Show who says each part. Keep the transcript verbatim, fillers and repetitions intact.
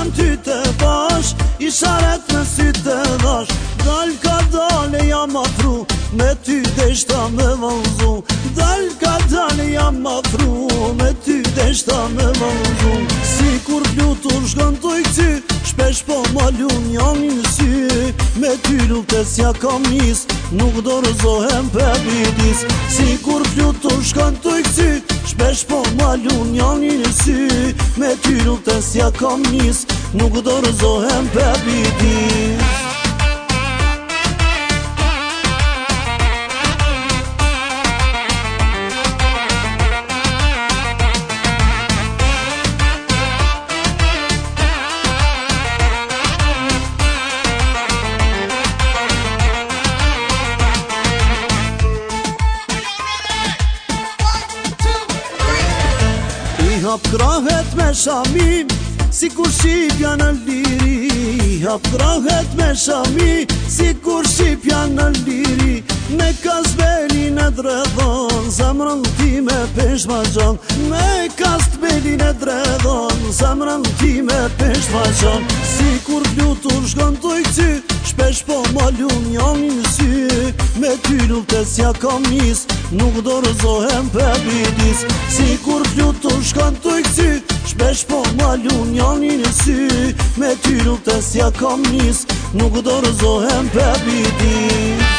Speaker 1: kanë ty të bash, i sharet me sy të dhash. Dal ka dale jam afru, me ty deshta me vallzu. Dal ka dale jam afru, me ty deshta me vallzu. Si kur flutur shkon të i këty, shpesh po malun janë një sy. Me ty luftes ja kam nis, nuk dorëzohem për bidis. Si kur flutur shkon të i këty, shpesh po malun janë një sy. Me ty luftes ja kam nis, nuk dorëzohem për bidis. I hap krahet me shami, si kur shqipja në liri. I hap krahet me shami, si kur shqipja në liri. Me kasbelin e dredhon, zemrën ti me pesh ma gjon. Me kasbelin e dredhon, zemrën ti me pesh ma gjon. Si kur flutur shkon të i këty, shpesh po malun janë një sy. Me ty luftes ja kam nis, nuk dorëzohem për bidis. Si kur flutur shkon të i këty, shpesh po malun janë një sy. Me ty luftes ja kam nis, nuk dorëzohem për bidis.